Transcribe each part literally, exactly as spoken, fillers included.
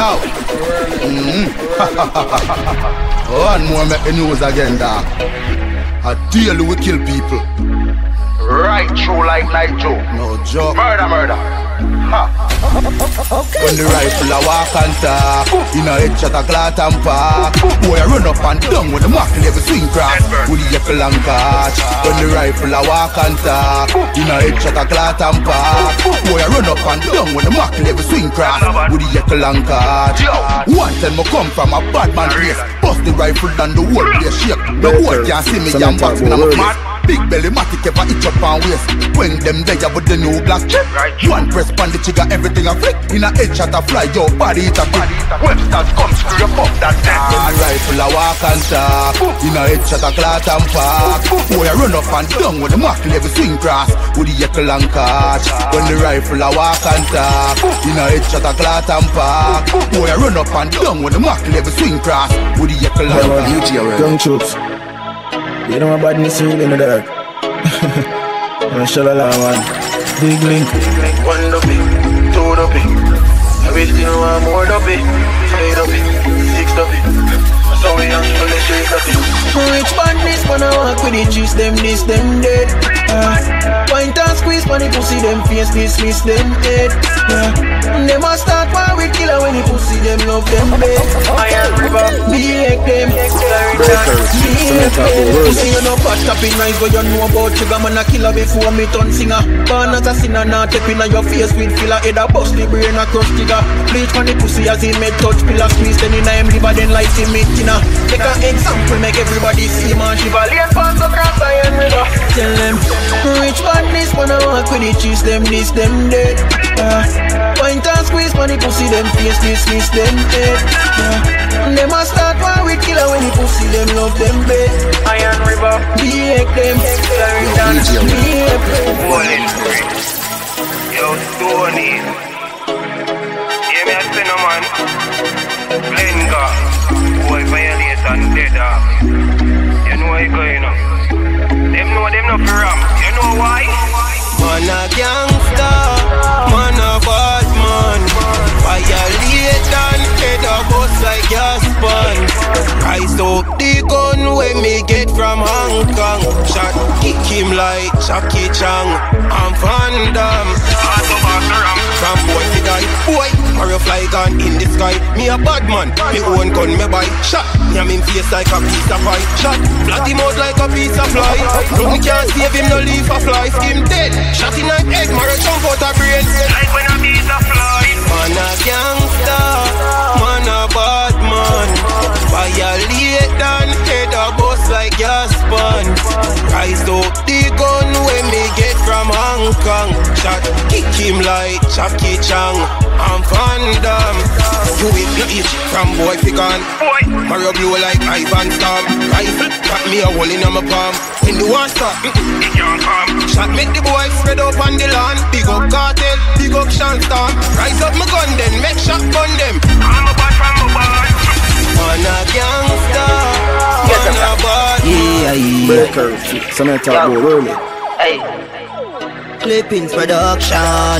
Yo. Mm-hmm. One more make the news again, dog. A deal we kill people. Right through like night Joe. No joke. Murder, murder. Ha. Okay. When the rifle a walk and talk, in a head shot a clot and park. Boy I run up and down when the muckle every swing cross. With the yekel and catch. When the rifle a walk and talk, in a head shot a clot and park. Boy I run up and down when the muckle every swing cross. With the yekel and catch. One time I come from a bad man place. Bust the rifle and the whole place shake. The whole can't see me and box me. I'm a mad. Big belly matic ever itch up and waist. When them there with the new glass chip. One press pan the trigger, everything a flick. In a head shot a fly, your body it a big. Websters come screw up that dead. And rifle a walk and talk. In a head shot a clot and park. Boy I run up and down when the muckle every swing cross. With the yekel and catch. When the rifle a walk and talk. In a head shot a clot and park. Boy I run up and down when the muckle every swing cross. With the yekel and catch. Young troops. You know my badness really in the dark. Mashallah man. Big link. One dopey, two dopey. Every still want more dopey. Five dopey, six dopey. So we young from the street dopey. Rich badness when I walk with the juice, them this, them dead. Uh, Point and squeeze when the pussy, them face dismiss, them dead. Yeah. Them a start war with killer when the pussy, them love them bed. Iron River, be like them. Pussy you know patched up in nice, but you know about sugar man a killer before me turn singer. Born as a sinner, not tap in your face with filler. Head a bust the brain a crush digger. Bleach when the pussy as he made touch pillar squeeze. Then in a him liver then like him meat dinner. Take an example, make everybody see man shiver. Late pants across Iron River. Tell them, rich badness when I walk with the cheese, them this, them dead. Uh, Point and squeeze when the pussy, them face dismiss, them dead. Uh, Them a start war with killer when the pussy, them love them bed. Iron River, be like them. Be like them. Bowling Green. Yo, Stoney. Yeah, me a spin a man. Blenga. Boy, violate and dead off. You know what you going on. Them know them not for ram. You know why? Man a gangster, man a bad man. Violate and head a bust like gas pan. Rise up the gun when me get from Hong Kong. Shot kick him like Jackie Chan. I'm Van Damme. From boy to guy, boy, or a fly gun in the sky. Me a bad man, me own gun me buy. Shot, me a mean face like a piece of pie. Shot, flat him out like a piece of fly. But me can't save him, no leave a fly. Him dead, shot in a head, marrow jump out a brain. Like when a piece of fly. Man a gangster, man a bad man. Violate and head a bust like gas pan. Rise up the gun when me get from Hong Kong. Shot, kick him like Jackie Chan. I'm Van Damme. You with the itch from boy fi gone. Mario blow like Ivan Storm. Rifle, got me a hole in my palm. When the war stop, it can't come. Shot make the boy spread up on the lawn. Big up cartel, big up Shanstorm. Rise up my gun then, make shot gun them. I'm a bad from my band. Man a gangster, man a bad. Yeah, yeah. Breaker, some of talk about early. Hey. Clippings production.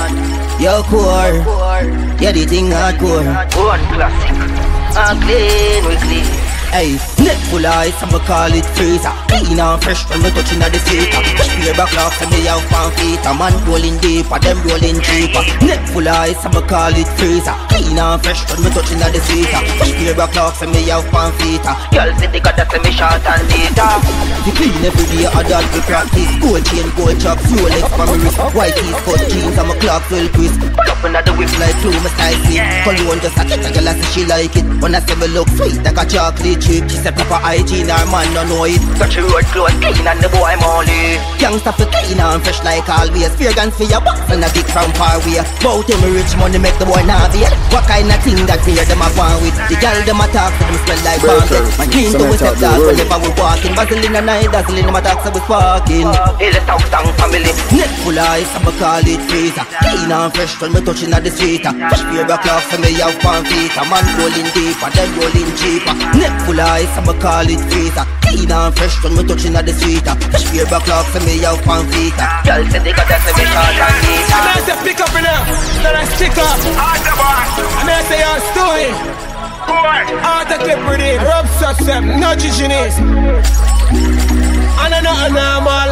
Yo core, yeah the thing hardcore. One classic. A clean, we clean. Hey, neck full of ice, I'ma call it freezer. Clean and fresh when we touching at the seat. Fresh beer back locks and me out pan feet. A man rolling deeper, them rolling cheaper. Neck full of ice, I'ma call it freezer. Clean and fresh when we touching at the seat. Fresh beer back locks and me out pan feet. Girl say they got that semi short and data. The clean every day, adult we practice. Gold chain, gold chop, Rolex for me wrist. White tees, cut jeans, and my clocks well crisp. Pull up another whip Like blue, my style sweet. Cologne just a catch a girl, I say she like it. When I say me look sweet, like a chocolate chip. She said proper hygiene, her man don't know it. Touch your road clothes clean and the boy molly. Gangsta for clean and fresh like always. Fear guns for your box and a kick from far away. Bout him rich money make the boy navigate. What kind of thing that fear them a gone with? The girl them a talk so them smell like bandit. My clean to we step dog whenever we walking. Vaseline and I dazzling them a talk so we sparking. Hail the South Town family. Neck full of ice, I'ma call it freezer. Clean and fresh when me touching at the street. Fresh beer back off for me have pan feet. A man rolling deeper, them rolling cheaper. Neck full of ice, I'ma call it freezer. Clean and fresh when me touching at the street. Fresh beer back off for me have pan feet. Girl say they got that semi short and data. I may say pick up now, then I stick up. Hard the boy. I may say say your story. Autoclip Riddim, rub susem, no judginess. I know not normal.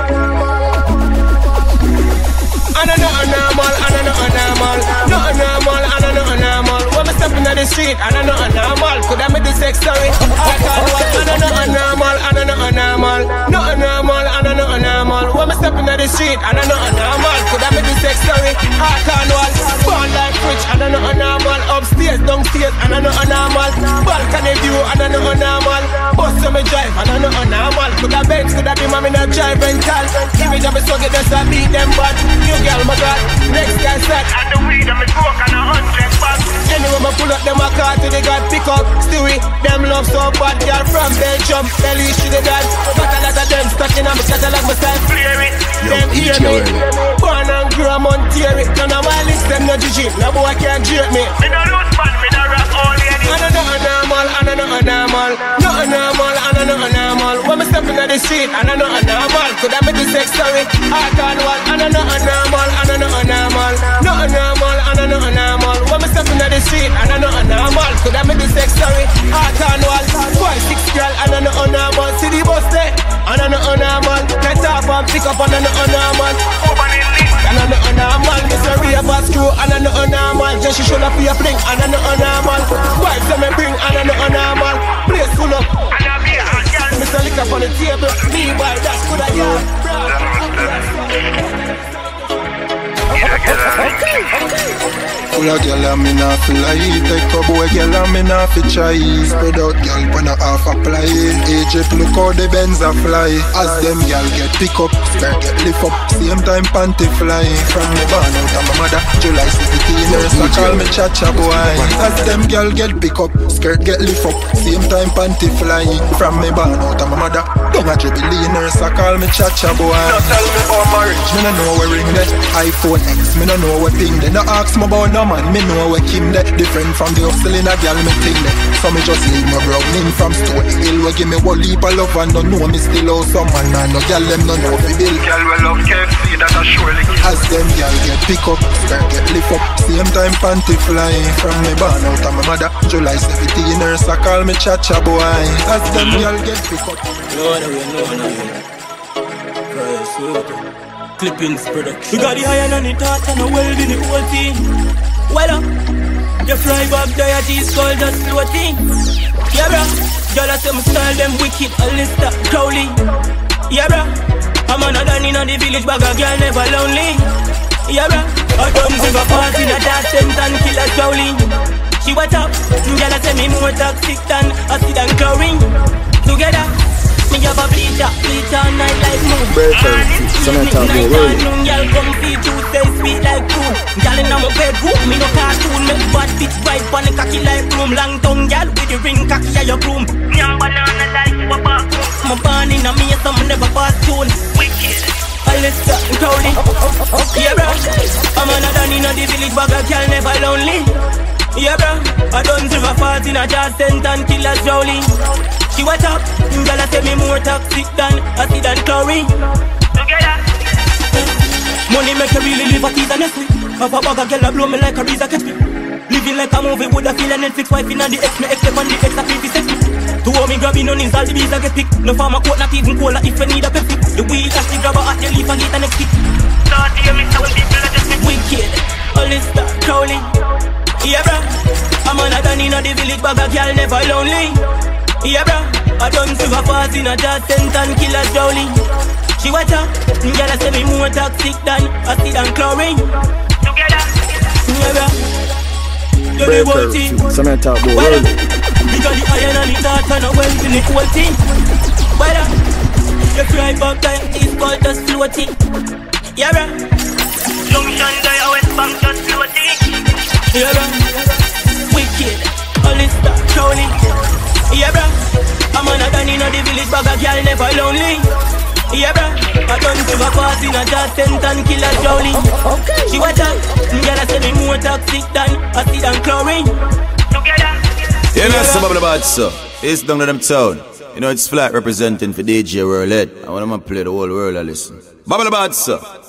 I know not normal, I know not normal. Not normal, I know not normal. When me stepping on the street, I know not normal. Could I make the sex story? I can't walk, I know not normal, I know not normal. Not normal, I know not normal. When me stepping on the street, I know not normal. Could I make the sex story? I can't walk. Born like rich, I know not normal. Upstairs, downstairs, I know not normal. Balcony view, I know not normal. Bus to me drive, I know not normal. Could I Benz, could I be mommy not drive rental? Image of me so get just a beat them bad. You girl, my God, next guy said. And the weed of me smoke and a hundred bucks. Anyway, me pull up them a car to the God pick up. Stewie, them love so bad, girl from Belgium. Belly she the dad. Got a lot of them stuck in a me catalog myself. Clear it. Them hear me. Born and grew a Monterey. None of my links them no G G. No boy can't jerk me. Me no lose man, me no rap all lady. I know not normal, I know not normal. Not normal, I know not normal. When me stepping on the street, I know not normal. Could I make the sex story? I can't walk, I know not normal, I know not normal. Not normal, I know not normal. When me stepping on the street, I know not normal. Could I make the sex story? I can't walk. Boy, six girl, I know not normal. See the bus there, I know not normal. Get up and pick up, I know not normal. Open it lit. I know not normal. Miss a real boss crew, I know not normal. Just she should have be a fling, I know not normal. Vibes that me bring, I know not normal. Place full up. And I be a hot girl. Mister lick up on the table, me boy, that's good I got. Full of girl and me nah feel like take a boy girl and me nah fi try. Spread out girl when I half apply. A J look how the Benz a fly. As them girl get pick up, skirt get lift up. Same time panty fly. From me born out of my mother, July seventeenth. So call me Chacha boy. As them girl get pick up, skirt get lift up. Same time panty fly. From me born out of my mother, don't a billionaire. So call me Chacha boy. Now tell me about marriage, me no know where ring that. iPhone X, me no know what thing. They no ask me about no man, me know what Kim that. Different from the hustle in a girl, me thing that. So me just leave my brown in from Stone Hill. We give me one leap of love and don't know me still out. Some man, man, no girl, them no know fi bill. Girl will love K F C, that a surely kill. As them girl get pick up, skirt get lift up. Same time panty fly. From me born out of my mother, July seventeenth. So call me Chacha boy. As them girl get pick up. No, no, no, no, no. Clippings production. We got the iron on the top and a weld in the whole thing. Well up, you fly back there, G's called just floating. Yeah bro, y'all a say me style them wicked, a list of Crowley. Yeah bro, I'm another in the village, but a girl never lonely. Yeah bro, I don't give a pass in a dance tent and kill a Crowley. She what up, y'all a say me more toxic than acid and chlorine. Together me have a bleacher, bleach all night like moon. Breaker, some talk about world. Y'all come feed you, stay sweet like food. Y'all in my bedroom, me no cartoon. Make bad bitch right on the cocky like broom. Long tongue y'all with the ring cocky at your groom. Young banana like you a back. My born in a me, some never pass tune. Wicked. I list up and Crowley. Yeah bro, I'm another in the village, but a girl never lonely. Yeah bro, I don't give a fart in a jazz tent and kill a jowly. She what up, girl a say me more toxic than acid and chlorine. Together money make you really live a tease and a sleep. Have a bag of girl a blow me like a breeze a catch me. Living like a movie with a feel and Netflix. Wife in on the X, me X step on the X a fifty sex me. To hold me grabbing on his all the bees a get pick. No farmer coat not even cola if you need a Pepsi. The wheel as the grabber at your leaf and get a next kick. Start here me some people are just wicked. All this stuff Crowley. Yeah bro, I'm another in the village, but a girl never lonely. Yeah bro, I don't give a pass in a jazz tent and kill a jowly. She what up, girl a say me more toxic than acid and chlorine. Together, yeah bro, you the whole team. Some talk about world. We got the iron and the dark and a wealth in the whole team. Well up, you fly back there, it's called just floating. Yeah bro, Junction there, West Bank just floating. Yeah bro, wicked, all this stuff, Crowley. Yeah bro, I'm another in the village, but a girl never lonely. Yeah bro, I don't give a pass in a jazz tent and kill a jowly. She what up, girl a say me more toxic than acid and chlorine. Together. You know some bubble about so. It's down to them town. You know it's flat representing for D J World Head. I want them to play the whole world and listen. Bubble about so.